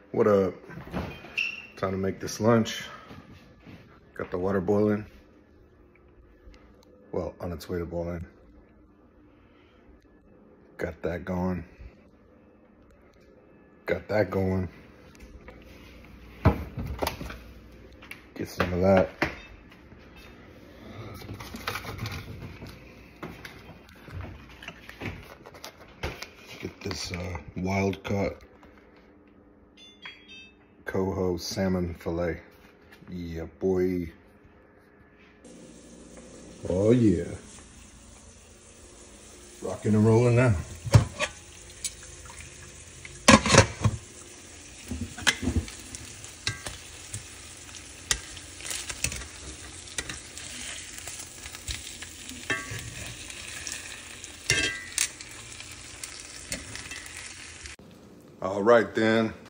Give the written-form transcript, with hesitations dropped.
What up? Time to make this lunch. Got the water boiling. Well, on its way to boiling. Got that going. Got that going. Get some of that. Get this wild caught coho salmon fillet. Yeah, boy. Oh yeah. Rocking and rolling now. All right then.